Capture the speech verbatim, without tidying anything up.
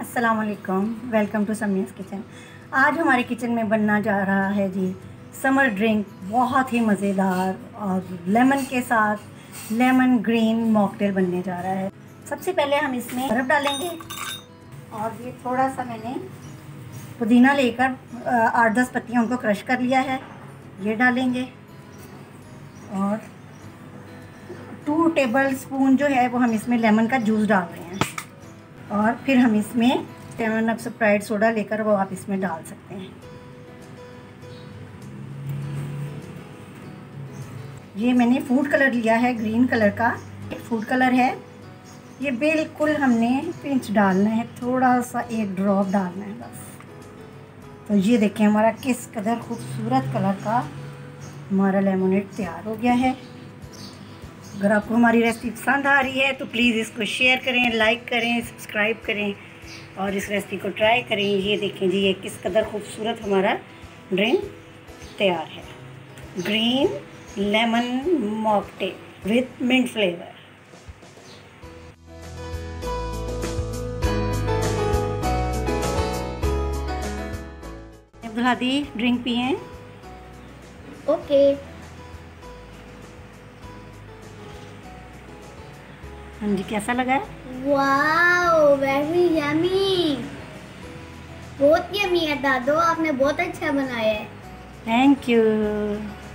अस्सलाम वालेकुम, welcome to समीज़ kitchen. आज हमारे किचन में बनना जा रहा है जी समर ड्रिंक, बहुत ही मज़ेदार और लेमन के साथ लेमन ग्रीन मॉकटेल बनने जा रहा है। सबसे पहले हम इसमें बर्फ़ डालेंगे और ये थोड़ा सा मैंने पुदीना लेकर आठ दस पत्तियाँ उनको क्रश कर लिया है, ये डालेंगे। और टू टेबल स्पून जो है वो हम इसमें लेमन का जूस डाल रहे हैं। और फिर हम इसमें सेवन अप स्प्राइट सोडा लेकर वो आप इसमें डाल सकते हैं। ये मैंने फूड कलर लिया है, ग्रीन कलर का फूड कलर है। ये बिल्कुल हमने पिंच डालना है, थोड़ा सा एक ड्रॉप डालना है बस। तो ये देखें हमारा किस कदर खूबसूरत कलर का हमारा लेमोनेड तैयार हो गया है। अगर आपको हमारी रेसिपी पसंद आ रही है तो प्लीज़ इसको शेयर करें, लाइक करें, सब्सक्राइब करें और इस रेसिपी को ट्राई करें। ये देखें जी, ये किस कदर खूबसूरत हमारा ड्रिंक तैयार है। Green lemon mocktail with mint flavour. Abdul Hadi drink पिए। ओके। हाँ जी, कैसा लगा? वाओ, वेरी यमी, बहुत यमी है दादो, आपने बहुत अच्छा बनाया है। Thank you.